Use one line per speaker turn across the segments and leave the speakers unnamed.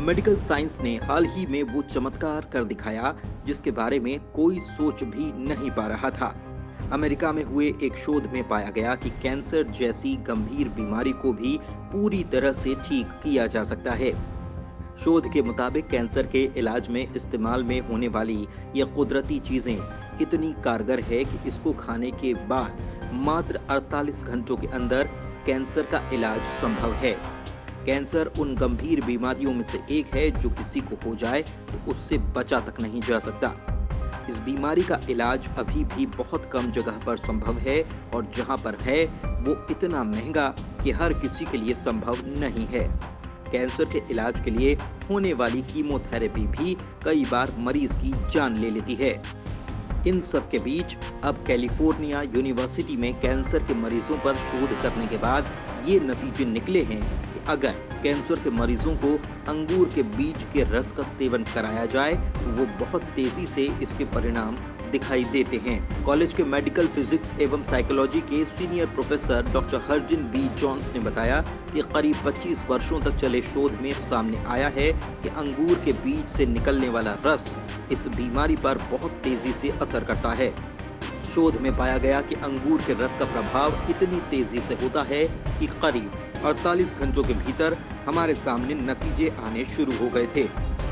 Medical science ने हाल ही में वो चमत्कार कर दिखाया जिसके बारे में कोई सोच भी नहीं पा रहा था। अमेरिका में हुए एक शोध में पाया गया कि कैंसर जैसी गंभीर बीमारी को भी पूरी तरह से ठीक किया जा सकता है। शोध के मुताबिक कैंसर के इलाज में इस्तेमाल में होने वाली ये कुदरती चीजें इतनी कारगर है कि इसको खाने के बाद मात्र 48 घंटों के अंदर कैंसर का इलाज संभव है। कैंसर उन गंभीर बीमारियों में से एक है जो किसी को हो जाए तो उससे बचा तक नहीं जा सकता। इस बीमारी का इलाज अभी भी बहुत कम जगह पर संभव है और जहां पर है वो इतना महंगा कि हर किसी के लिए संभव नहीं है। कैंसर के इलाज के लिए होने वाली कीमोथेरेपी भी कई बार मरीज की जान ले लेती है। इन सब के बीच अब कैलिफोर्निया यूनिवर्सिटी में कैंसर के मरीजों पर शोध करने के बाद ये नतीजे निकले हैं कि अगर कैंसर के मरीजों को अंगूर के बीज के रस का सेवन कराया जाए तो वो बहुत तेजी से इसके परिणाम दिखाई देते हैं। कॉलेज के मेडिकल फिजिक्स एवं साइकोलॉजी के senior professor doctor Harjin B Johns ने बताया कि करीब 25 वर्षों तक चले शोध में सामने आया है कि अंगूर के बीज से निकलने वाला रस इस बीमारी पर बहुत तेजी से असर करता है। शोध में पाया गया कि अंगूर के रस का प्रभाव इतनी तेजी से होता है कि करीब 48 घंटों के भीतर हमारे सामने नतीजे आने शुरू हो गए थे।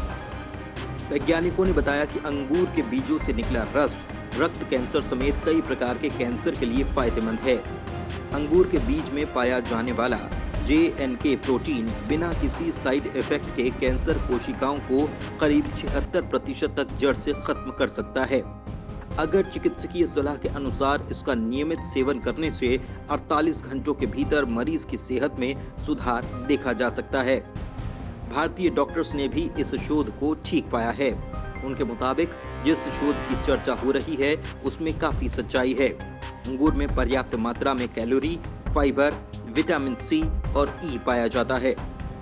वैज्ञानिकों ने बताया कि अंगूर के बीजों से निकला रस रक्त कैंसर समेत कई प्रकार के कैंसर के लिए फायदेमंद है। अंगूर के बीज में पाया जाने वाला JNK प्रोटीन बिना किसी साइड इफेक्ट के कैंसर कोशिकाओं को करीब 76% तक जड़ से खत्म कर सकता है। अगर चिकित्सकीय सलाह के अनुसार इसका नियमित सेवन करने से 48 घंटों के भीतर मरीज की सेहत में सुधार देखा जा सकता है। भारतीय डॉक्टर्स ने भी इस शोध को ठीक पाया है। उनके मुताबिक जिस शोध की चर्चा हो रही है उसमें काफी सच्चाई है। अंगूर में पर्याप्त मात्रा में कैलोरी, फाइबर, विटामिन सी और ई पाया जाता है।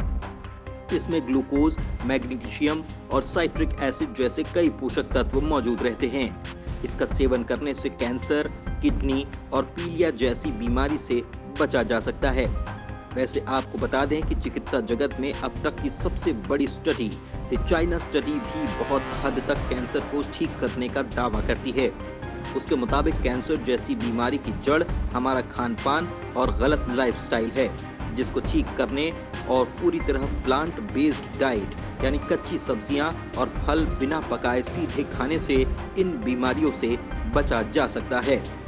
इसमें ग्लूकोज, मैग्नीशियम और साइट्रिक एसिड जैसे कई पोषक तत्व मौजूद रहते हैं। इसका सेवन करने से कैंसर, किडनी और पीलिया जैसी बीमारी से बचा जा सकता है। वैसे आपको बता दें कि चिकित्सा जगत में अब तक की सबसे बड़ी स्टडी द चाइना स्टडी भी बहुत हद तक कैंसर को ठीक करने का दावा करती है। उसके मुताबिक कैंसर जैसी बीमारी की जड़ हमारा खान पान और गलत लाइफस्टाइल है, जिसको ठीक करने और पूरी तरह प्लांट बेस्ड डाइट यानी कच्ची सब्जियां और फल बिना पकाए सीधे खाने से इन बीमारियों से बचा जा सकता है।